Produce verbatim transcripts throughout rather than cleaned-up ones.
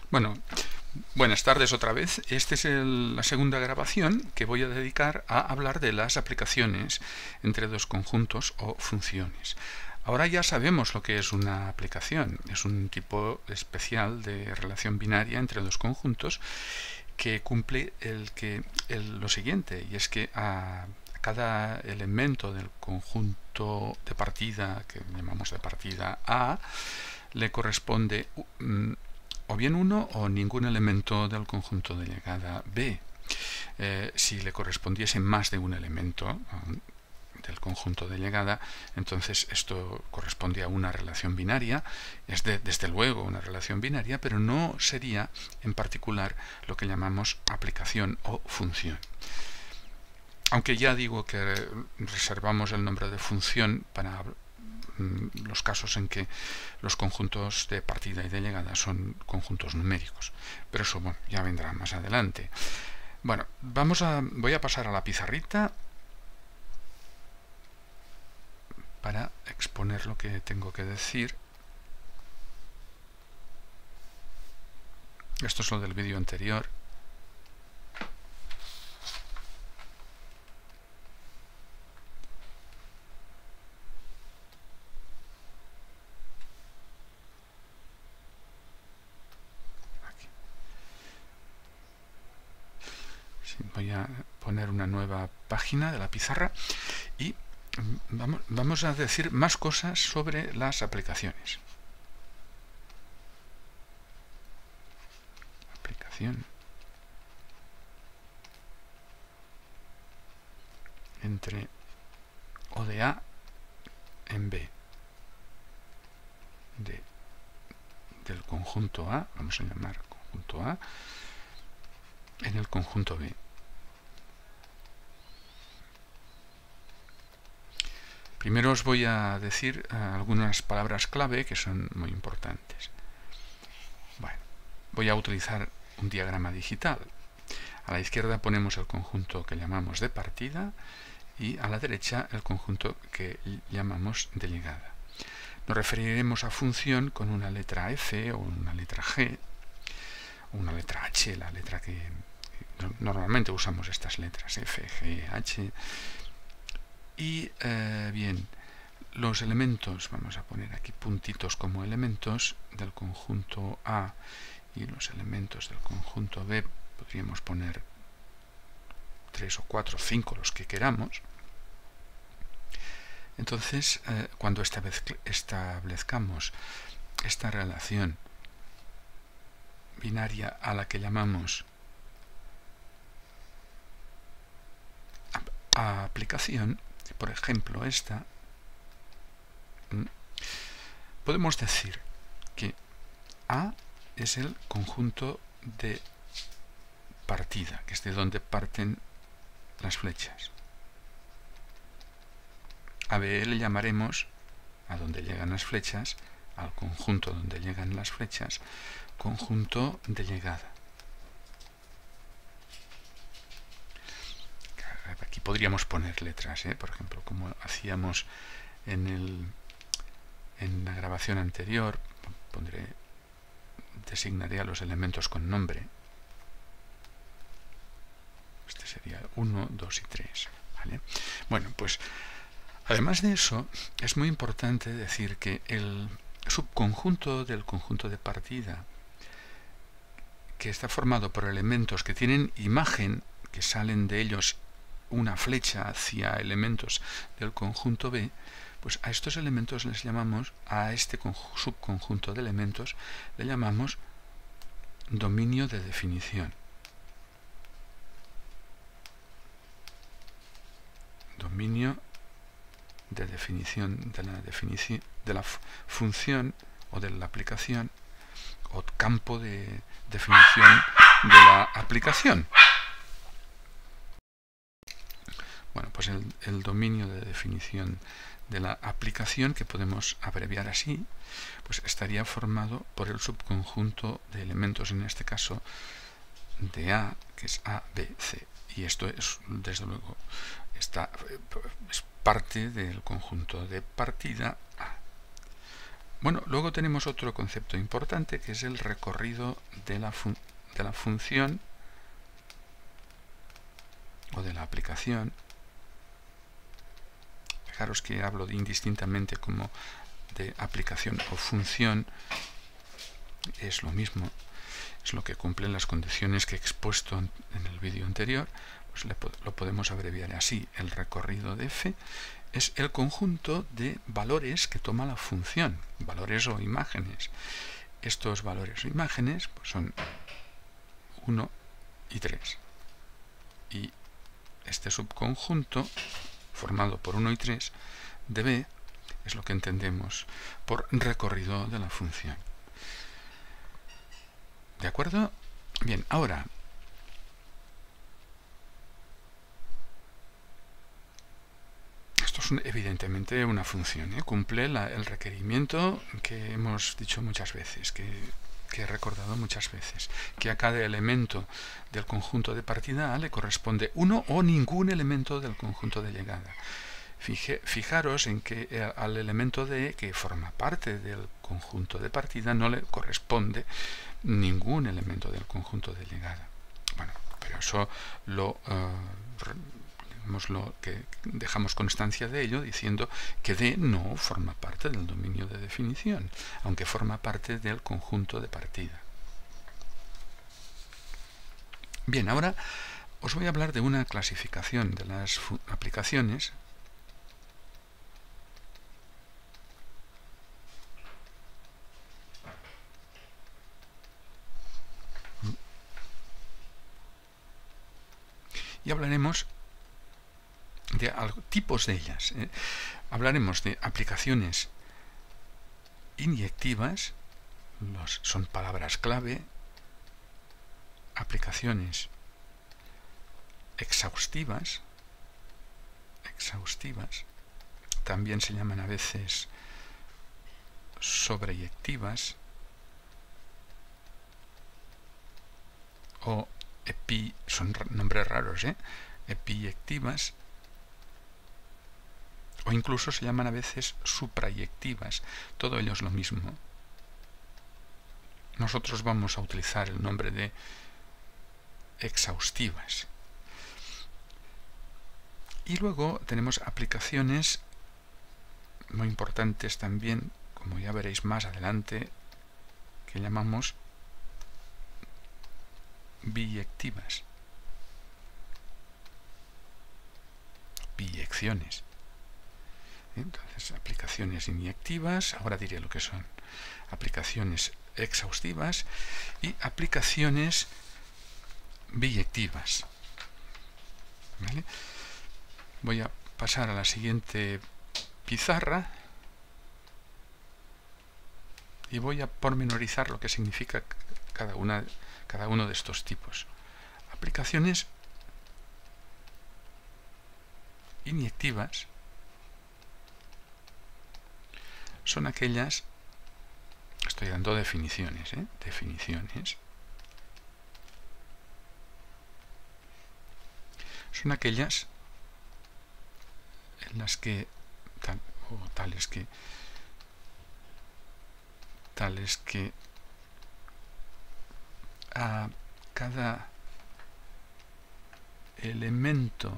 Bueno, buenas tardes otra vez. Esta es el, la segunda grabación que voy a dedicar a hablar de las aplicaciones entre dos conjuntos o funciones. Ahora ya sabemos lo que es una aplicación. Es un tipo especial de relación binaria entre dos conjuntos que cumple el que, el, lo siguiente, y es que a cada elemento del conjunto de partida, que llamamos de partida A, le corresponde um, o bien uno o ningún elemento del conjunto de llegada B. Eh, si le correspondiese más de un elemento um, del conjunto de llegada, entonces esto corresponde a una relación binaria, es de, desde luego una relación binaria, pero no sería en particular lo que llamamos aplicación o función. Aunque ya digo que reservamos el nombre de función para los casos en que los conjuntos de partida y de llegada son conjuntos numéricos, pero eso bueno, ya vendrá más adelante. Bueno, vamos a, voy a pasar a la pizarrita para exponer lo que tengo que decir. Esto es lo del vídeo anterior. Voy a poner una nueva página de la pizarra y vamos, vamos a decir más cosas sobre las aplicaciones. Aplicación entre O de A en B de, del conjunto A, vamos a llamar conjunto A, en el conjunto B. Primero os voy a decir uh, algunas palabras clave que son muy importantes. Bueno, voy a utilizar un diagrama digital. A la izquierda ponemos el conjunto que llamamos de partida y a la derecha el conjunto que llamamos de llegada. Nos referiremos a función con una letra F o una letra G o una letra H, la letra que normalmente usamos estas letras, F, G, H. Y eh, bien, los elementos, vamos a poner aquí puntitos como elementos del conjunto A y los elementos del conjunto B, podríamos poner tres o cuatro o cinco, los que queramos. Entonces, eh, cuando establezcamos esta relación binaria a la que llamamos a aplicación, por ejemplo esta, podemos decir que A es el conjunto de partida, que es de donde parten las flechas. A B le llamaremos a donde llegan las flechas, al conjunto donde llegan las flechas, conjunto de llegada. Aquí podríamos poner letras, ¿eh? Por ejemplo, como hacíamos en, el, en la grabación anterior, pondré, designaré a los elementos con nombre. Este sería uno, dos y tres. ¿Vale? Bueno, pues además de eso, es muy importante decir que el subconjunto del conjunto de partida, que está formado por elementos que tienen imagen, que salen de ellos una flecha hacia elementos del conjunto B, pues a estos elementos les llamamos, a este subconjunto de elementos, le llamamos dominio de definición. Dominio de definición de la, definici de la función o de la aplicación, o campo de definición de la aplicación. Bueno, pues el, el dominio de definición de la aplicación, que podemos abreviar así, pues estaría formado por el subconjunto de elementos, en este caso, de A, que es A, B, C. Y esto es, desde luego, está, es parte del conjunto de partida A. Bueno, luego tenemos otro concepto importante que es el recorrido de la, fun de la función o de la aplicación. Fijaros que hablo de indistintamente como de aplicación o función, es lo mismo, es lo que cumplen las condiciones que he expuesto en el vídeo anterior. Pues le, lo podemos abreviar así: el recorrido de f es el conjunto de valores que toma la función, valores o imágenes. Estos valores o imágenes pues son uno y tres, y este subconjunto formado por uno y tres de B es lo que entendemos por recorrido de la función. ¿De acuerdo? Bien, ahora esto es un, evidentemente una función, ¿eh? Cumple la, el requerimiento que hemos dicho muchas veces, que, que he recordado muchas veces, que a cada elemento del conjunto de partida A le corresponde uno o ningún elemento del conjunto de llegada. Fije, fijaros en que al elemento D, que forma parte del conjunto de partida, no le corresponde ningún elemento del conjunto de llegada. Bueno, pero eso lo, uh, lo que dejamos constancia de ello diciendo que D no forma parte del dominio de definición, aunque forma parte del conjunto de partida. Bien, ahora os voy a hablar de una clasificación de las aplicaciones y hablaremos de algo, tipos de ellas. ¿eh? Hablaremos de aplicaciones inyectivas, los, son palabras clave, aplicaciones exhaustivas, exhaustivas, también se llaman a veces sobreyectivas o epi, son nombres raros, ¿eh? epiyectivas, o incluso se llaman a veces suprayectivas. Todo ello es lo mismo. Nosotros vamos a utilizar el nombre de exhaustivas. Y luego tenemos aplicaciones muy importantes también, como ya veréis más adelante, que llamamos biyectivas, biyecciones. Entonces, aplicaciones inyectivas, ahora diré lo que son, aplicaciones exhaustivas y aplicaciones biyectivas. ¿Vale? Voy a pasar a la siguiente pizarra y voy a pormenorizar lo que significa cada una cada uno de estos tipos. Aplicaciones inyectivas son aquellas, estoy dando definiciones, ¿eh? definiciones, son aquellas en las que, tal, o tales que, tales que a cada elemento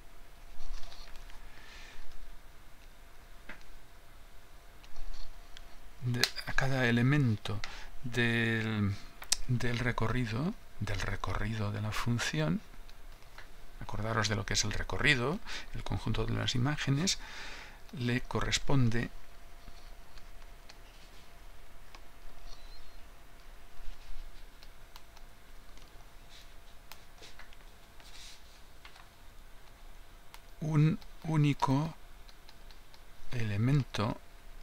de, a cada elemento del, del recorrido del recorrido de la función, acordaros de lo que es el recorrido, el conjunto de las imágenes, le corresponde un único elemento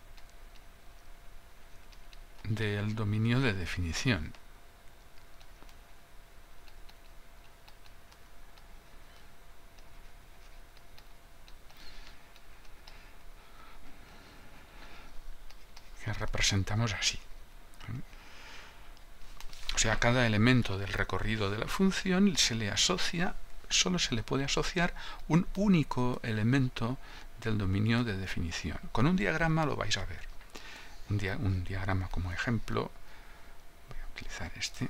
del dominio de definición. Que representamos así. O sea, a cada elemento del recorrido de la función se le asocia, solo se le puede asociar un único elemento del dominio de definición. Con un diagrama lo vais a ver. un, dia un diagrama como ejemplo. Voy a utilizar este.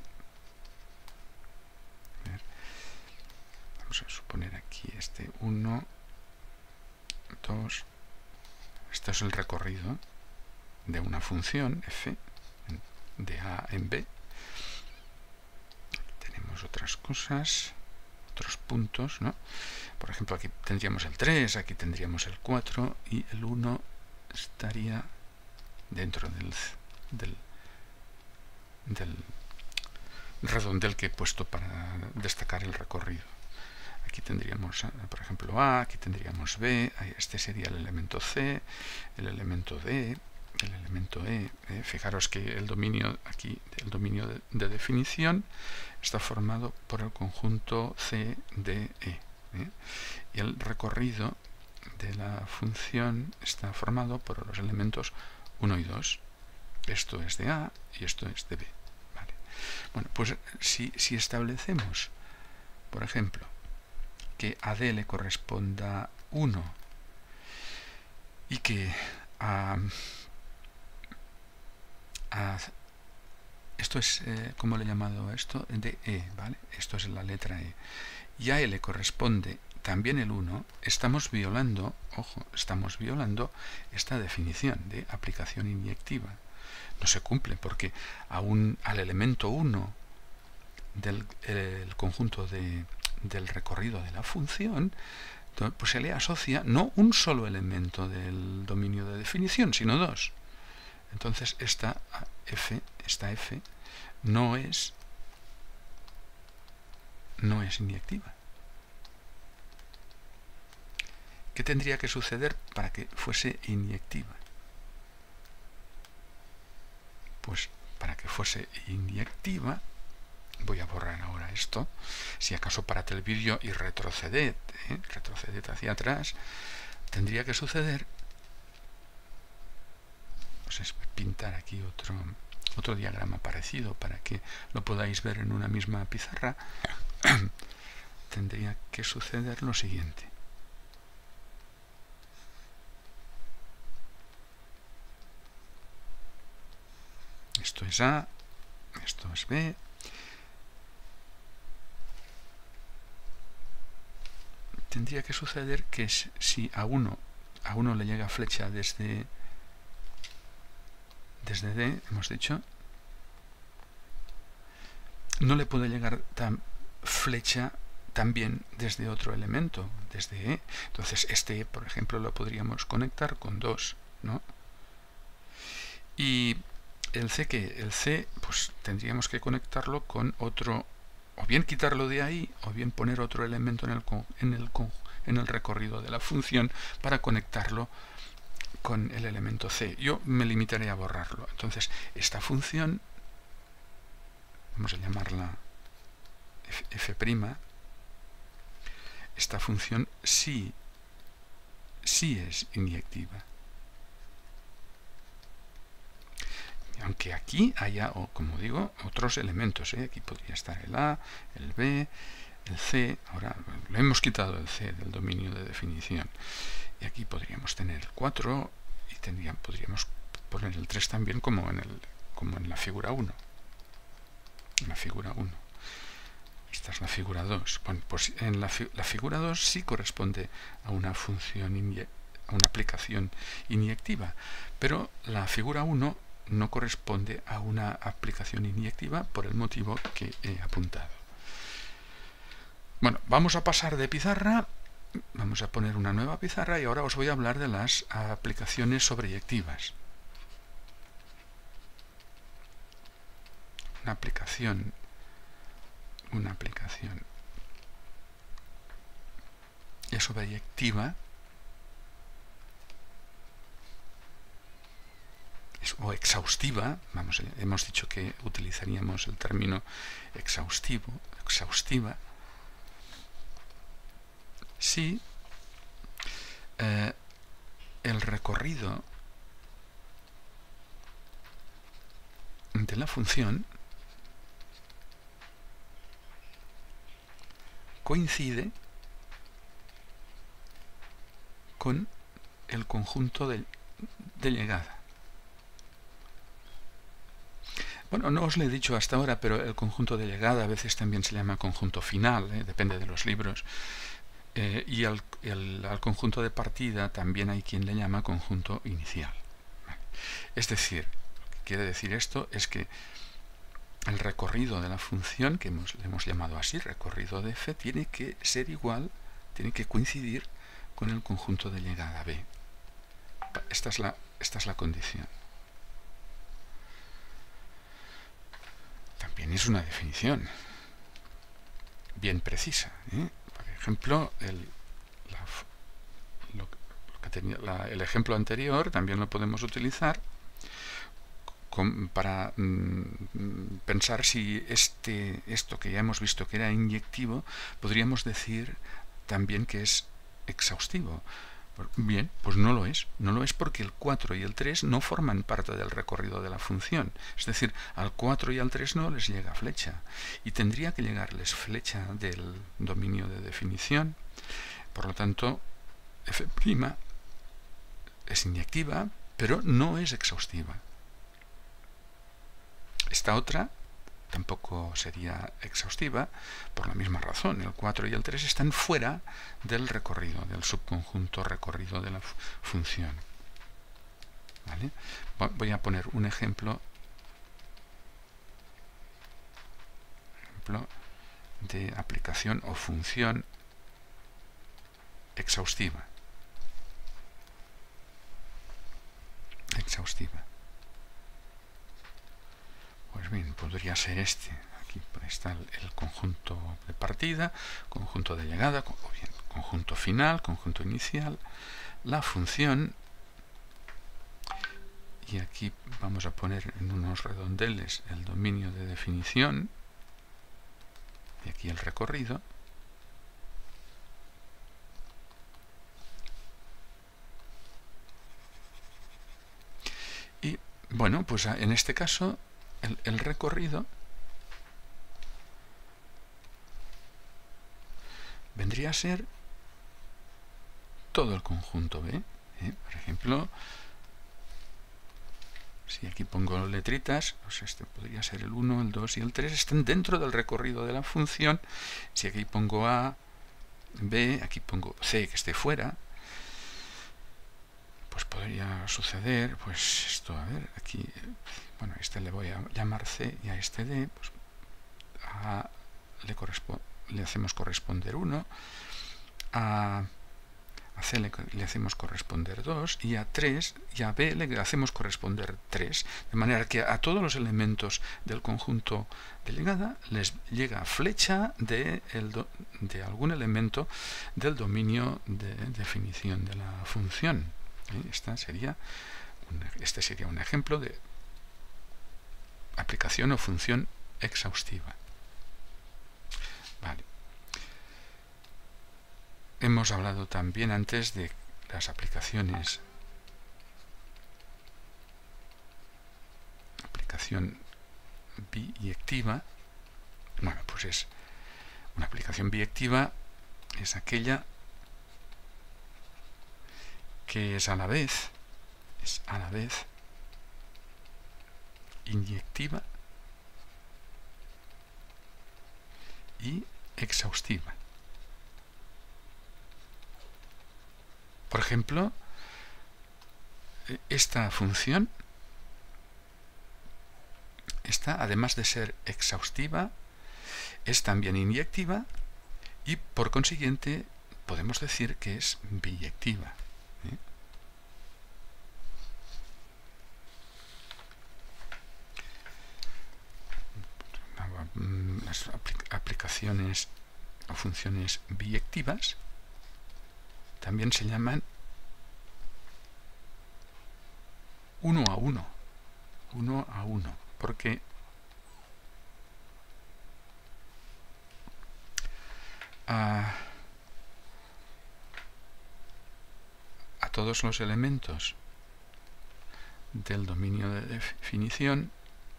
A ver. Vamos a suponer aquí este uno, dos. Esto es el recorrido de una función f de a en b. Tenemos otras cosas, otros puntos, ¿no? Por ejemplo, aquí tendríamos el tres, aquí tendríamos el cuatro y el uno estaría dentro del, del, del redondel que he puesto para destacar el recorrido. Aquí tendríamos, por ejemplo, A, aquí tendríamos B, este sería el elemento C, el elemento D, el elemento E. ¿eh? Fijaros que el dominio aquí, el dominio de, de definición, está formado por el conjunto C D E. ¿eh? Y el recorrido de la función está formado por los elementos uno y dos. Esto es de A y esto es de B. ¿vale? Bueno, pues si, si establecemos, por ejemplo, que a D le corresponda uno y que a, a esto es, eh, ¿cómo le he llamado esto? De E, ¿vale? Esto es la letra E. Y a E le corresponde también el uno, estamos violando, ojo, estamos violando esta definición de aplicación inyectiva. No se cumple porque aún al elemento uno del el conjunto de, del recorrido de la función, pues se le asocia no un solo elemento del dominio de definición, sino dos. Entonces esta f, esta f no es no es inyectiva. ¿Qué tendría que suceder para que fuese inyectiva? Pues para que fuese inyectiva, voy a borrar ahora esto, si acaso parad el vídeo y retroceded, ¿eh? retroceded hacia atrás, tendría que suceder, pues es pintar aquí otro, otro diagrama parecido para que lo podáis ver en una misma pizarra. Tendría que suceder lo siguiente. Esto es A, esto es B. Tendría que suceder que si a uno, a uno le llega flecha desde, desde D, hemos dicho, no le puede llegar tan flecha también desde otro elemento, desde E. Entonces este, por ejemplo, lo podríamos conectar con dos, ¿no? Y el C, que el C, pues tendríamos que conectarlo con otro, o bien quitarlo de ahí, o bien poner otro elemento en el, en el, en el recorrido de la función para conectarlo con el elemento C. Yo me limitaré a borrarlo. Entonces, esta función, vamos a llamarla f', esta función sí, sí es inyectiva. Aunque aquí haya, o como digo, otros elementos, ¿eh? Aquí podría estar el A, el B, el C. Ahora lo hemos quitado el C del dominio de definición. Y aquí podríamos tener el cuatro y tendría, podríamos poner el tres también como en, el, como en la figura uno. En la figura uno. Esta es la figura dos. Bueno, pues en la, fi la figura dos sí corresponde a una función, a una aplicación inyectiva. Pero la figura uno no corresponde a una aplicación inyectiva por el motivo que he apuntado. Bueno, vamos a pasar de pizarra, vamos a poner una nueva pizarra y ahora os voy a hablar de las aplicaciones sobreyectivas. Una aplicación, una aplicación es sobreyectiva o exhaustiva, vamos, hemos dicho que utilizaríamos el término exhaustivo, exhaustiva, si eh, el recorrido de la función coincide con el conjunto de, de llegada. Bueno, no os lo he dicho hasta ahora, pero el conjunto de llegada a veces también se llama conjunto final, ¿eh? Depende de los libros. Eh, y al, el, al conjunto de partida también hay quien le llama conjunto inicial. ¿Vale? Es decir, lo que quiere decir esto es que el recorrido de la función, que hemos, le hemos llamado así, recorrido de f, tiene que ser igual, tiene que coincidir con el conjunto de llegada b. Esta es la, esta es la condición. También es una definición bien precisa, ¿eh? Por ejemplo, el, la, lo, lo que tenía, la, el ejemplo anterior también lo podemos utilizar con, para mm, pensar si este, esto que ya hemos visto que era inyectivo, podríamos decir también que es exhaustivo. Bien, pues no lo es. No lo es porque el cuatro y el tres no forman parte del recorrido de la función. Es decir, al cuatro y al tres no les llega flecha. Y tendría que llegarles flecha del dominio de definición. Por lo tanto, f' es inyectiva, pero no es exhaustiva. Esta otra tampoco sería exhaustiva por la misma razón. El cuatro y el tres están fuera del recorrido, del subconjunto recorrido de la función. ¿Vale? Voy a poner un ejemplo, ejemplo de aplicación o función exhaustiva. Exhaustiva. Pues bien, podría ser este. Aquí está el, el conjunto de partida, conjunto de llegada, o bien conjunto final, conjunto inicial, la función, y aquí vamos a poner en unos redondeles el dominio de definición, y aquí el recorrido, y bueno, pues en este caso El, el recorrido vendría a ser todo el conjunto B. ¿eh? Por ejemplo, si aquí pongo letritas, pues este podría ser el uno, el dos y el tres, están dentro del recorrido de la función. Si aquí pongo A, B, aquí pongo C que esté fuera, pues podría suceder, pues esto, a ver, aquí, bueno, a este le voy a llamar C y a este D, pues a le, le hacemos corresponder uno, a, a C le, le hacemos corresponder dos, y a tres, y a B le hacemos corresponder tres, de manera que a todos los elementos del conjunto de llegada les llega flecha de, el do, de algún elemento del dominio de definición de la función. Esta sería un, este sería un ejemplo de aplicación o función exhaustiva. Vale. Hemos hablado también antes de las aplicaciones. Aplicación biyectiva. Bueno, pues es una aplicación biyectiva, es aquella que es a la vez, es a la vez inyectiva y exhaustiva. Por ejemplo, esta función, esta, además de ser exhaustiva, es también inyectiva y, por consiguiente, podemos decir que es biyectiva. ¿eh? Las aplicaciones o funciones biyectivas también se llaman uno a uno, uno a uno, porque a, a todos los elementos del dominio de definición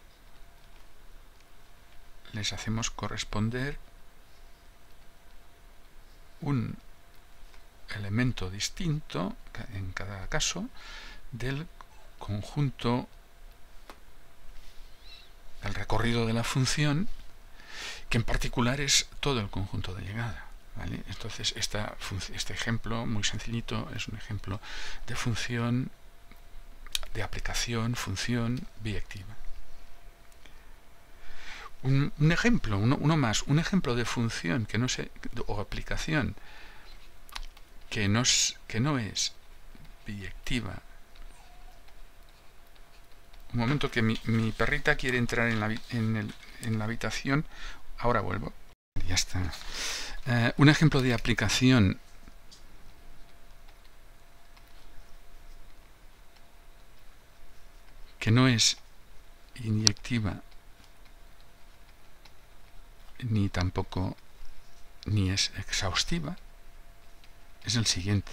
les hacemos corresponder un elemento distinto en cada caso del conjunto recorrido de la función, que en particular es todo el conjunto de llegada. ¿Vale? Entonces, esta, este ejemplo muy sencillito es un ejemplo de función, de aplicación, función biyectiva. Un, un ejemplo, uno, uno más, un ejemplo de función que no se, o aplicación que no es, que no es biyectiva. Un momento, que mi, mi perrita quiere entrar en la, en, el, en la habitación. Ahora vuelvo. Ya está. Uh, un ejemplo de aplicación que no es inyectiva ni tampoco ni es exhaustiva es el siguiente.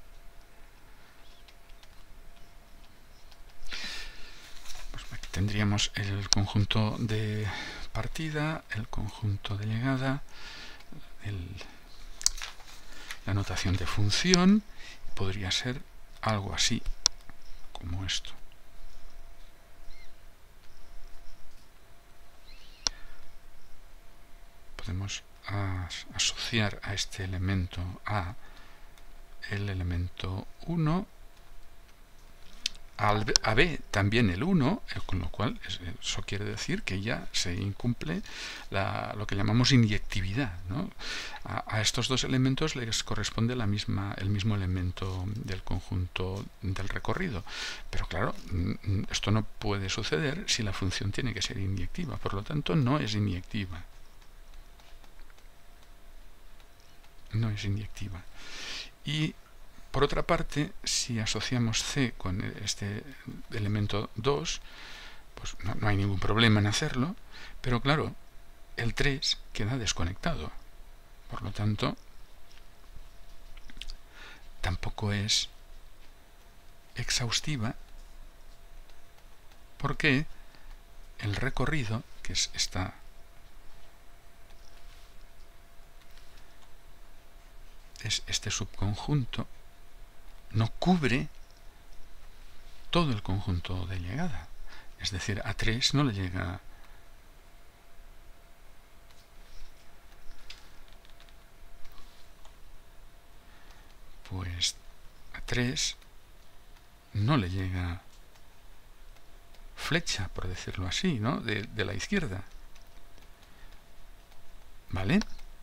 Pues aquí tendríamos el conjunto de partida, el conjunto de llegada, el, la notación de función. Podría ser algo así como esto. Podemos as, asociar a este elemento A el elemento uno, al, a B también el uno, con lo cual eso quiere decir que ya se incumple la, lo que llamamos inyectividad, ¿no? A, a estos dos elementos les corresponde la misma, el mismo elemento del conjunto del recorrido. Pero claro, esto no puede suceder si la función tiene que ser inyectiva, por lo tanto no es inyectiva. No es inyectiva. Y por otra parte, si asociamos C con este elemento dos, pues no, no hay ningún problema en hacerlo, pero claro, el tres queda desconectado. Por lo tanto, tampoco es exhaustiva, porque el recorrido, que es esta es este subconjunto, no cubre todo el conjunto de llegada. Es decir, a tres no le llega pues a tres no le llega flecha, por decirlo así, ¿no? de, de la izquierda. ¿Vale?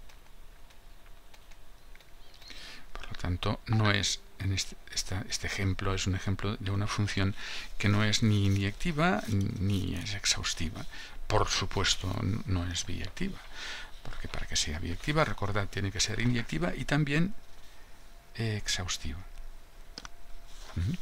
Por lo tanto, no es en este, esta, este ejemplo es un ejemplo de una función que no es ni inyectiva ni es exhaustiva. Por supuesto, no es biyectiva, porque para que sea biyectiva, recordad, tiene que ser inyectiva y también eh, exhaustiva. Uh-huh.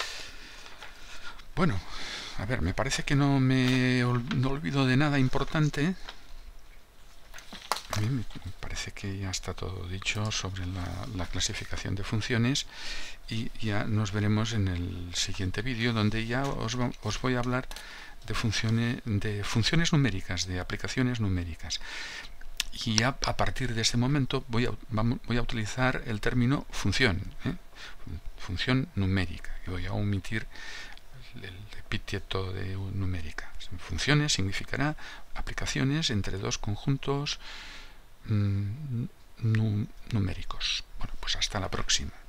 Bueno, a ver, me parece que no me ol no olvido de nada importante. A mí me parece que ya está todo dicho sobre la, la clasificación de funciones, y ya nos veremos en el siguiente vídeo, donde ya os, os voy a hablar de funciones, de funciones numéricas, de aplicaciones numéricas. Y ya a partir de este momento voy a, voy a utilizar el término función, ¿eh? función numérica, y voy a omitir el epíteto de numérica. Funciones significará aplicaciones entre dos conjuntos numéricos. Bueno, pues hasta la próxima.